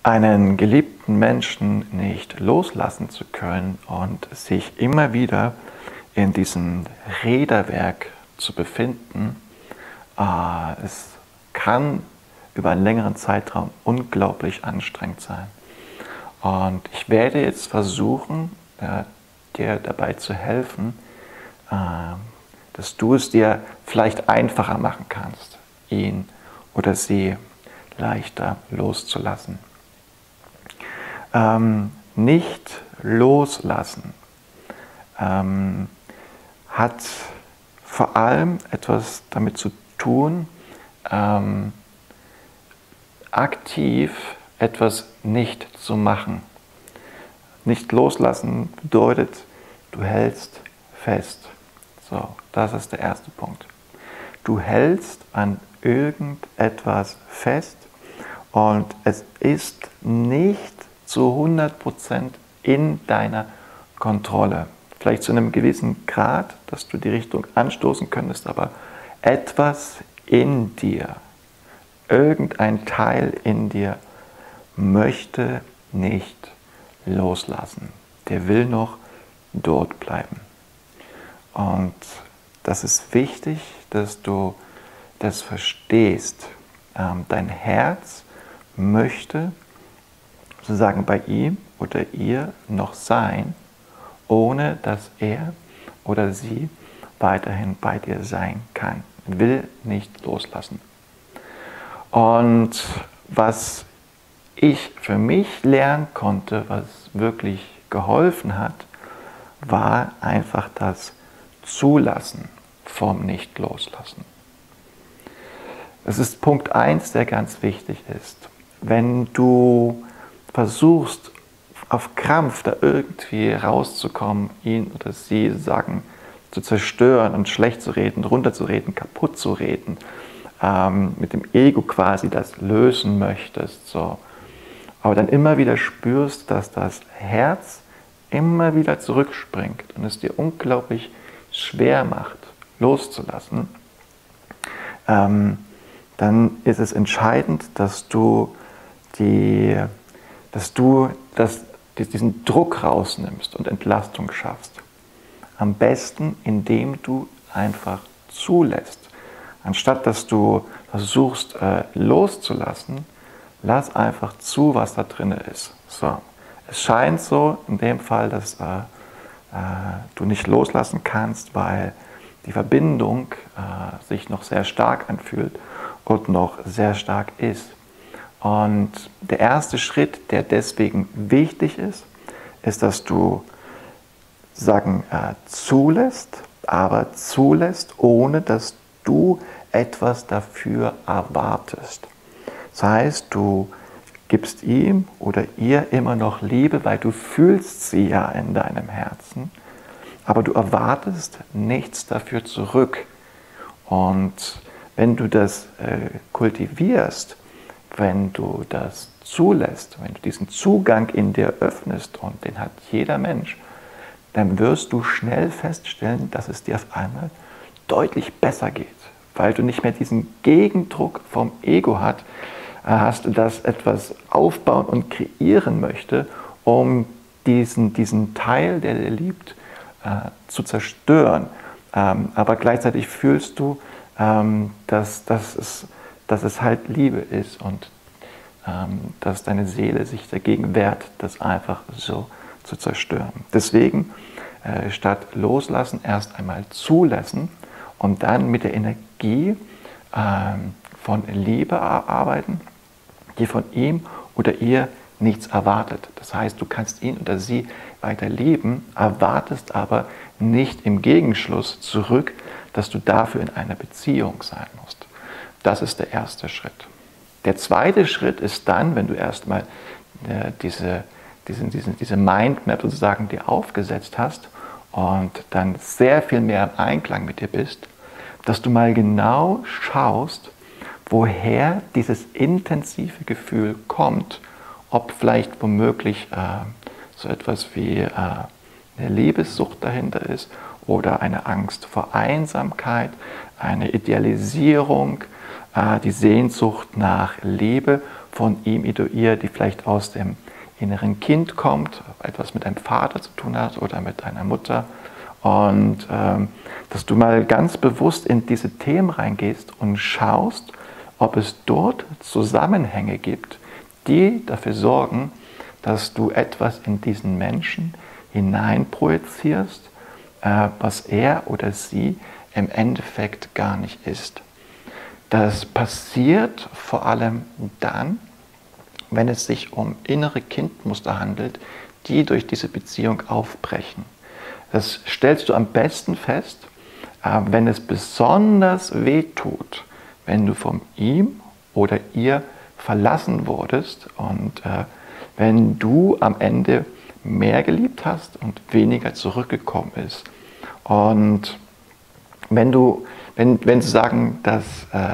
einen geliebten Menschen nicht loslassen zu können und sich immer wieder in diesem Räderwerk zu befinden, es kann über einen längeren Zeitraum unglaublich anstrengend sein. Und ich werde jetzt versuchen, dir dabei zu helfen, dass du es dir vielleicht einfacher machen kannst, ihn oder sie leichter loszulassen. Nicht loslassen hat vor allem etwas damit zu tun, aktiv etwas nicht zu machen. Nicht loslassen bedeutet, du hältst fest. So, das ist der erste Punkt. Du hältst an irgendetwas fest und es ist nicht zu 100% in deiner Kontrolle. Vielleicht zu einem gewissen Grad, dass du die Richtung anstoßen könntest, aber etwas in dir, irgendein Teil in dir möchte nicht loslassen. Der will noch dort bleiben. Und das ist wichtig, dass du das verstehst. Dein Herz möchte sozusagen bei ihm oder ihr noch sein, ohne dass er oder sie weiterhin bei dir sein kann. Will nicht loslassen. Und was ich für mich lernen konnte, was wirklich geholfen hat, war einfach das Zulassen vom Nicht-Loslassen. Das ist Punkt 1, der ganz wichtig ist. Wenn du versuchst, auf Krampf da irgendwie rauszukommen, ihn oder sie sozusagen zu zerstören und schlecht zu reden, runterzureden, kaputt zu reden, mit dem Ego quasi das lösen möchtest, so. Aber dann immer wieder spürst, dass das Herz immer wieder zurückspringt und es dir unglaublich schwer macht, loszulassen, dann ist es entscheidend, dass du diesen Druck rausnimmst und Entlastung schaffst. Am besten, indem du einfach zulässt. Anstatt dass du versuchst loszulassen, lass einfach zu, was da drin ist. So. Es scheint so in dem Fall, dass du nicht loslassen kannst, weil die Verbindung sich noch sehr stark anfühlt und noch sehr stark ist. Und der erste Schritt, der deswegen wichtig ist, dass du zulässt, aber zulässt, ohne dass du etwas dafür erwartest. Das heißt, du gibst ihm oder ihr immer noch Liebe, weil du fühlst sie ja in deinem Herzen, aber du erwartest nichts dafür zurück. Und wenn du das kultivierst, wenn du das zulässt, wenn du diesen Zugang in dir öffnest, und den hat jeder Mensch, dann wirst du schnell feststellen, dass es dir auf einmal deutlich besser geht, weil du nicht mehr diesen Gegendruck vom Ego hast, das etwas aufbauen und kreieren möchte, um diesen Teil, der dir liebt, zu zerstören. Aber gleichzeitig fühlst du, dass es halt Liebe ist und dass deine Seele sich dagegen wehrt, das einfach so zu zerstören. Deswegen statt loslassen erst einmal zulassen und dann mit der Energie von Liebe arbeiten, die von ihm oder ihr nichts erwartet. Das heißt, du kannst ihn oder sie weiter lieben, erwartest aber nicht im Gegenschluss zurück, dass du dafür in einer Beziehung sein musst. Das ist der erste Schritt. Der zweite Schritt ist dann, wenn du erstmal diese Mindmap sozusagen dir aufgesetzt hast und dann sehr viel mehr im Einklang mit dir bist, dass du mal genau schaust, woher dieses intensive Gefühl kommt, ob vielleicht womöglich so etwas wie eine Liebessucht dahinter ist oder eine Angst vor Einsamkeit, eine Idealisierung, die Sehnsucht nach Liebe von ihm oder ihr, die vielleicht aus dem inneren Kind kommt, etwas mit einem Vater zu tun hat oder mit einer Mutter. Und dass du mal ganz bewusst in diese Themen reingehst und schaust, ob es dort Zusammenhänge gibt, die dafür sorgen, dass du etwas in diesen Menschen hineinprojizierst, was er oder sie im Endeffekt gar nicht ist. Das passiert vor allem dann, wenn es sich um innere Kindmuster handelt, die durch diese Beziehung aufbrechen. Das stellst du am besten fest, wenn es besonders wehtut, wenn du von ihm oder ihr verlassen wurdest und wenn du am Ende mehr geliebt hast und weniger zurückgekommen ist. Und wenn sie sagen, das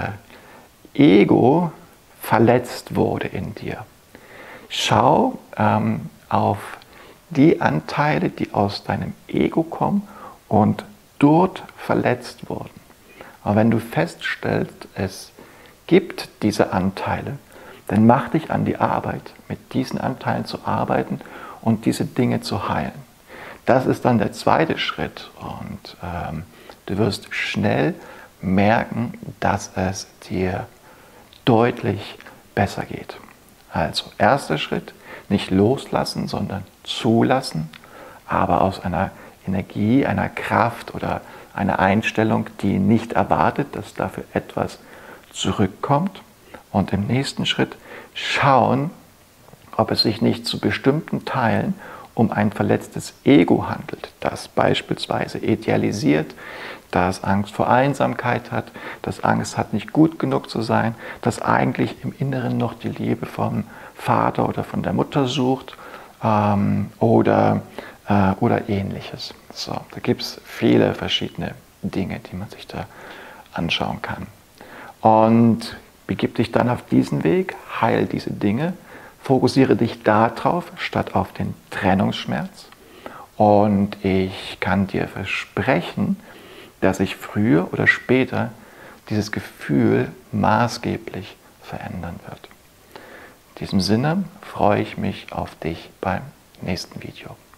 Ego verletzt wurde in dir, schau auf die Anteile, die aus deinem Ego kommen und dort verletzt wurden. Aber wenn du feststellst, es gibt diese Anteile, dann mach dich an die Arbeit, mit diesen Anteilen zu arbeiten und diese Dinge zu heilen. Das ist dann der zweite Schritt und du wirst schnell merken, dass es dir deutlich besser geht. Also erster Schritt, nicht loslassen, sondern zulassen, aber aus einer Energie, einer Kraft oder einer Einstellung, die nicht erwartet, dass dafür etwas zurückkommt. Und im nächsten Schritt schauen, ob es sich nicht zu bestimmten Teilen um ein verletztes Ego handelt, das beispielsweise idealisiert, das Angst vor Einsamkeit hat, das Angst hat, nicht gut genug zu sein, das eigentlich im Inneren noch die Liebe vom Vater oder von der Mutter sucht oder Ähnliches. So, da gibt es viele verschiedene Dinge, die man sich da anschauen kann. Und begib dich dann auf diesen Weg, heil diese Dinge, fokussiere dich darauf, statt auf den Trennungsschmerz. Und ich kann dir versprechen, dass sich früher oder später dieses Gefühl maßgeblich verändern wird. In diesem Sinne freue ich mich auf dich beim nächsten Video.